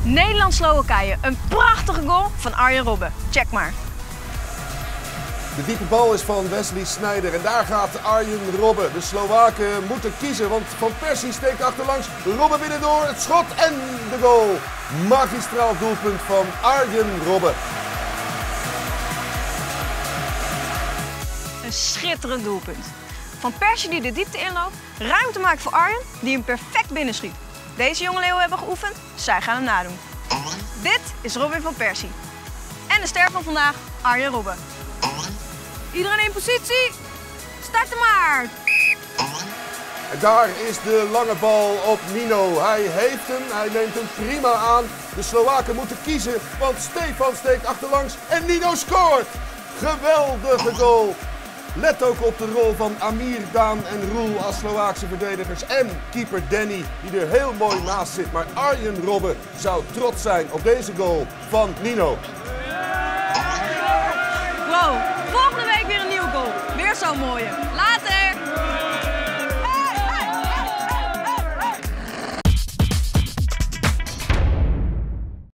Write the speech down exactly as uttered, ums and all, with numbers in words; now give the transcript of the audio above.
Nederland-Slowakije. Een prachtige goal van Arjen Robben. Check maar. De diepe bal is van Wesley Sneijder en daar gaat Arjen Robben. De Slowaken moeten kiezen, want Van Persie steekt achterlangs. Robben binnendoor, het schot en de goal. Magistraal doelpunt van Arjen Robben. Een schitterend doelpunt. Van Persie die de diepte inloopt, ruimte maakt voor Arjen die hem perfect binnenschiet. Deze jonge leeuwen hebben geoefend, zij gaan hem nadoen. Dit is Robin van Persie. En de ster van vandaag, Arjen Robben. Iedereen in positie, starten maar! En daar is de lange bal op Nino. Hij heeft hem, hij neemt hem prima aan. De Slowaken moeten kiezen, want Stefan steekt achterlangs en Nino scoort! Geweldige goal! Let ook op de rol van Amir, Daan en Roel als Slovaakse verdedigers. En keeper Danny, die er heel mooi naast zit. Maar Arjen Robben zou trots zijn op deze goal van Nino. Wow, volgende week weer een nieuwe goal. Weer zo'n mooie.